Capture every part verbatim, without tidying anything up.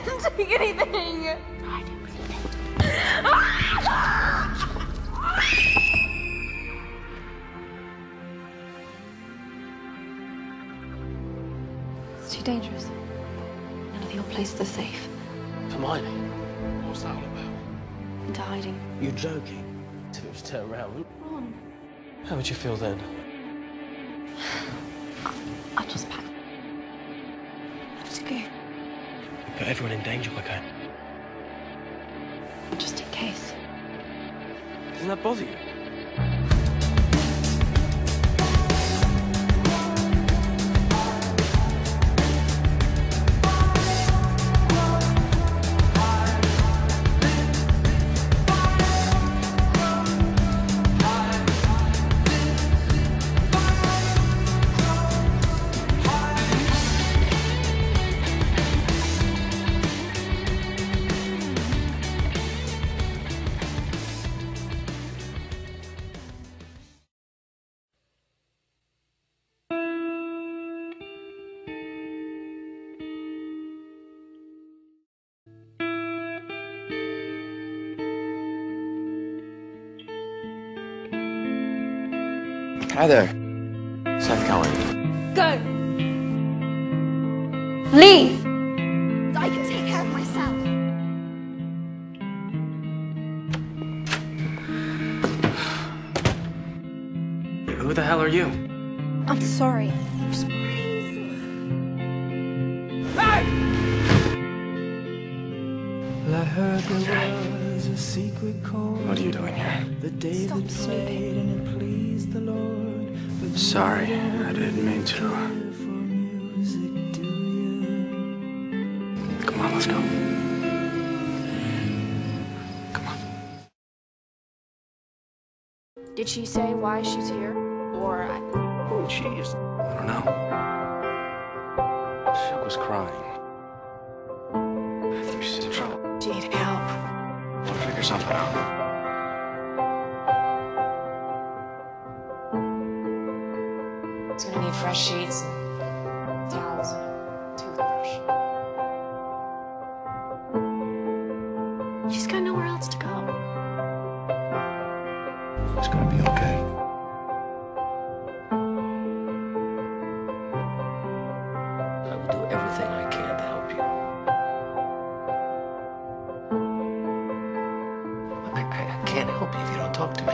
didn't take anything. I didn't believe it. It's too dangerous. None of your places are safe. Hermione, what's that all about? Into hiding. You're joking. To just turn around. Ron. How would you feel then? I'll just pack. Let's go. You put everyone in danger like that. Just in case. Doesn't that bother you? Hi there. Seth Cohen. Go. Leave. I can take care of myself. Who the hell are you? I'm sorry. I heard there was a secret chord. What are you doing here? The day Stop that snooping. played and it pleased the Lord. But Sorry, I didn't mean to. for music, do you? Come on, let's go. Come on. Did she say why she's here? Or I... Oh, jeez. I don't know. She was crying. I think she's in trouble. She needed help. We'll figure something out. It's gonna need fresh sheets and towels and a toothbrush. She's got nowhere else to go. It's gonna be okay. I will do everything I can to help you. I, I, I can't help you if you don't talk to me.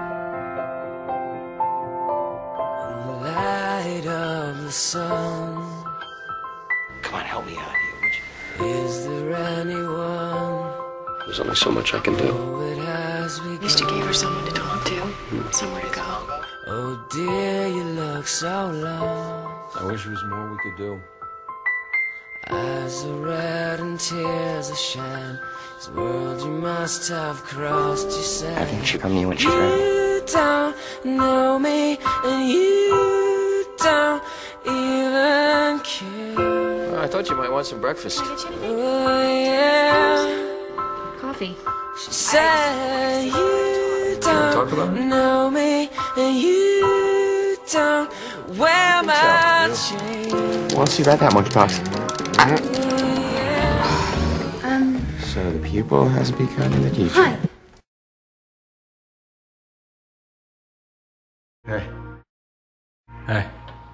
In the light of the sun, Come on, help me out here, would you? is there anyone? There's only so much I can do. Oh, it has At least you begun. gave her someone to talk to, somewhere to go. Oh dear, you look so lost. I wish there was more we could do. Eyes are red and tears are shine. This world you must have crossed, you said. I think she come to you when she's ready. You don't know me, and you don't even care. I thought you might want some breakfast. Oh yeah, Coffee. she said you talk about don't it? know me, and you don't wear my tell, chain. Once you read that much, boss. Um, So the pupil has become the teacher. hi. Hey. Hey.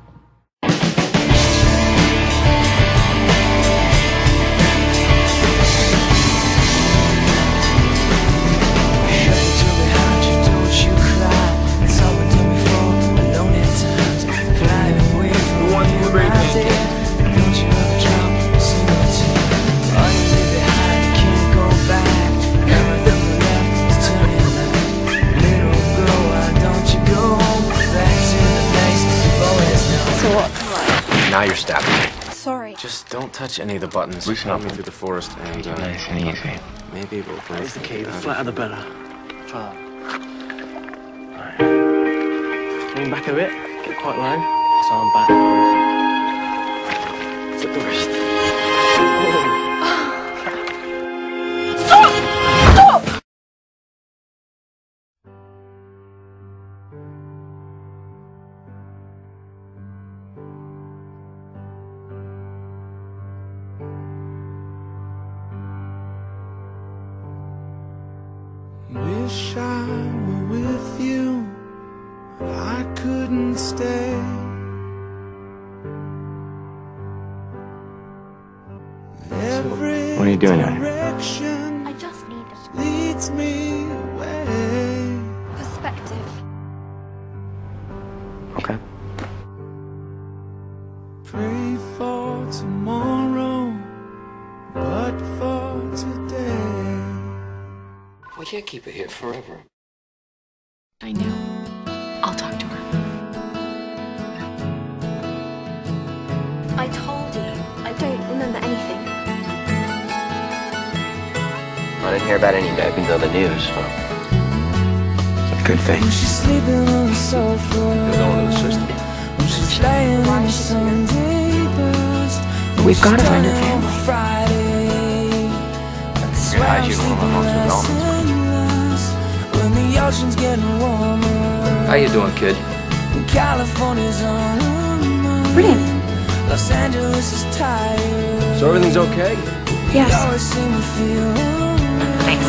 Now you're stabbing me. Sorry. Just don't touch any of the buttons. Listen Help up. me through the forest, and uh, Nice and easy. maybe we'll both Here's the key. get The out of flatter the better. Try that. Right. Lean back a bit. Get quite low. So I'm back. Flip the wrist. Stop! Stop! Wish I were with you, but I couldn't stay. Every What are you doing here? direction I just need this leads me away. perspective. Okay. Pray for tomorrow, but for today. We can't keep it here forever. I know. I'll talk to her. I told you, I don't remember anything. I didn't hear about any back until the news, so it's a good thing. She's sleeping on the sofa. You're going to the system. She's laying in the Sunday best. We've got to find her family. You're hiding from my mom's developments. When the ocean's getting warmer. How you doing, kid? California's on her mind. Brilliant. Los Angeles is tired. So everything's okay? Yes. Always seem to feel Thanks.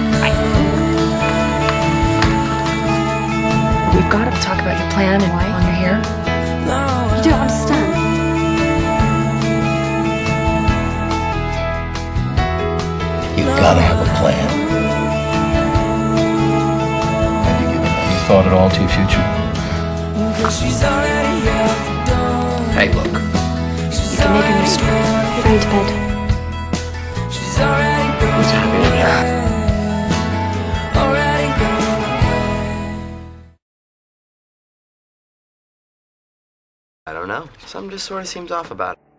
We've got to talk about your plan and why you're here. You don't understand. You gotta have a plan. Have you given any thought at all to your future? She's already out the door. Hey, look. You can make a new story. You're going to bed. She's already gone. What's happening here? Already gone. I don't know. Something just sort of seems off about it.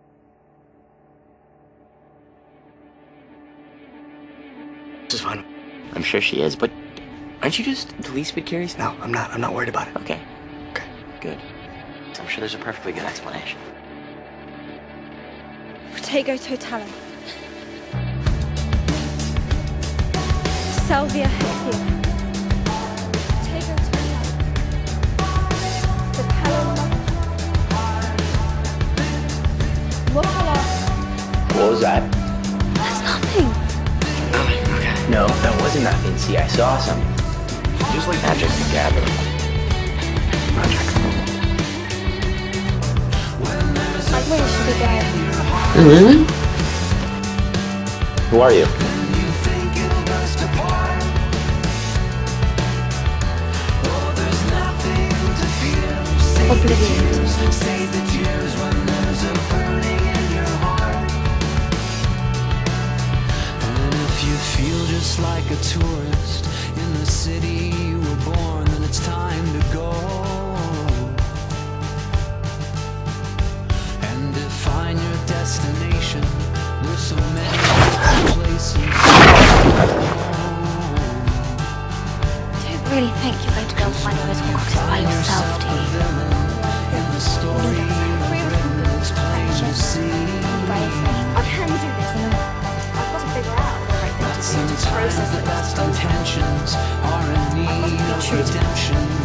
This is fine. I'm sure she is, but aren't you just the least bit curious? No, I'm not. I'm not worried about it. Okay. Okay. Good. I'm sure there's a perfectly good explanation. Protego totalum. Salvia hexia. Protego totalum. Sepalum. Locala. What was that? That's nothing. Nothing. Okay. No, that wasn't nothing. See, I saw something. Just like magic together. Magic. I really should be dead. Really? Who are you? Oblivion. And if you feel just like a tourist in the city you were born, then it's time to go and define your destination. There's so many places to go. I don't really think you're going to be able to find all those boxes by yourself, do you? In the story, it's plain to see. I can do this. I've got to figure out the right thing to do to process the it. best intentions are in need of redemption.